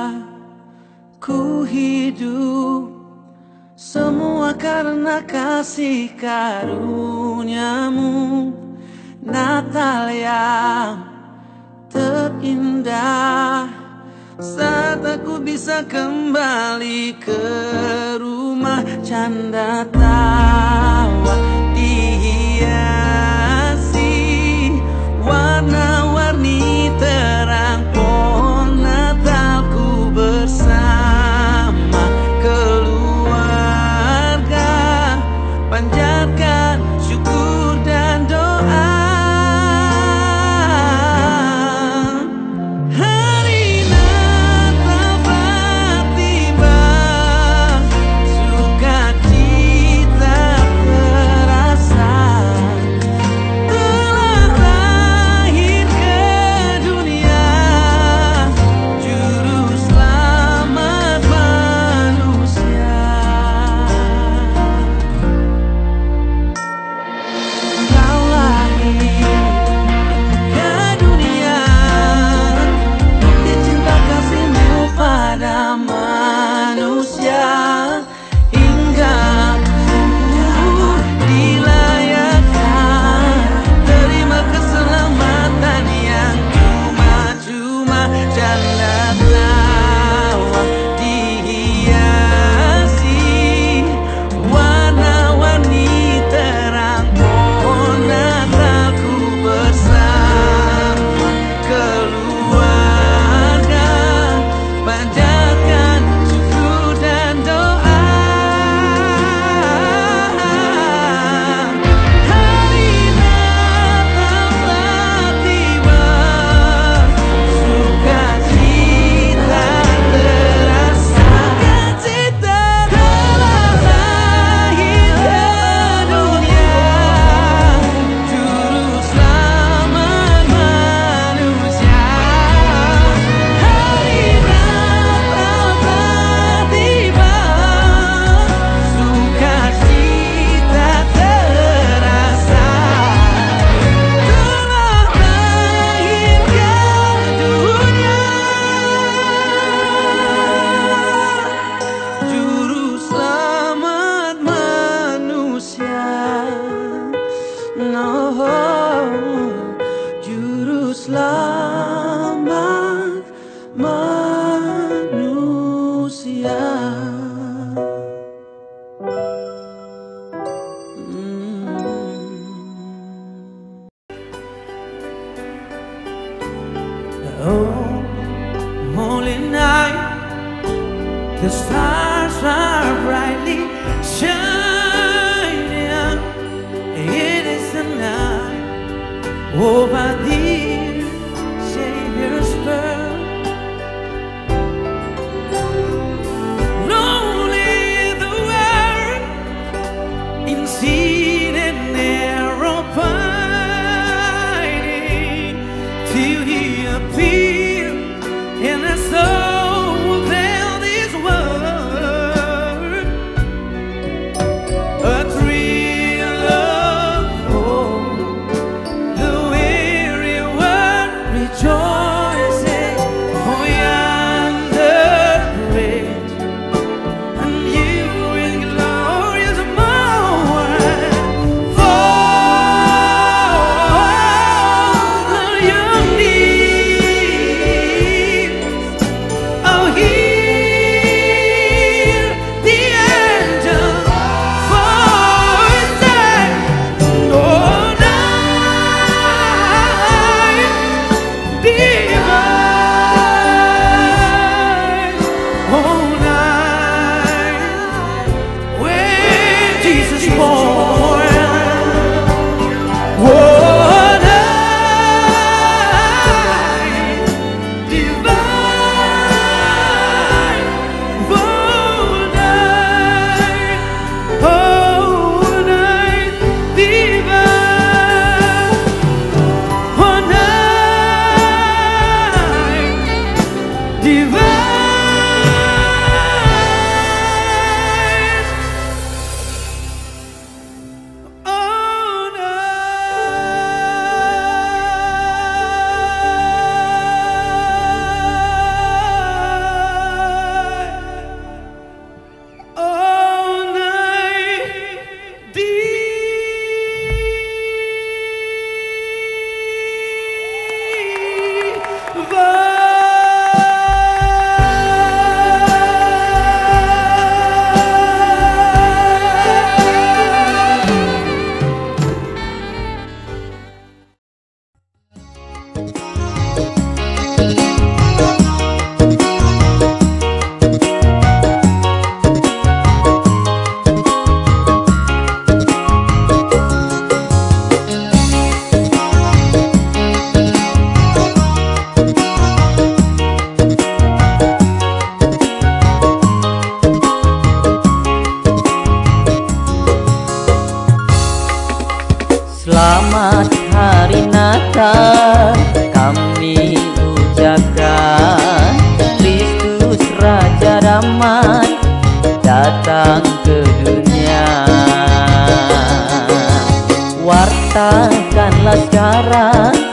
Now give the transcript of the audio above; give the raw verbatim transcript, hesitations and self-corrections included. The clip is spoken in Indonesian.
ku hidup, semua karena kasih karuniamu. Natal yang terindah, saat aku bisa kembali ke rumah. Canda tawa dihiasi warna-warni terang pohon Natalku bersama keluarga. Panjatkan syukur dan doa. The stars are brightly shining. It is the night over the Savior's birth. Lonely the world in sin and narrow pining, till He appeared in the soul. Weary Selamat Hari Natal kami ucapkan, Kristus Raja Damai datang ke dunia. Wartakanlah sekarang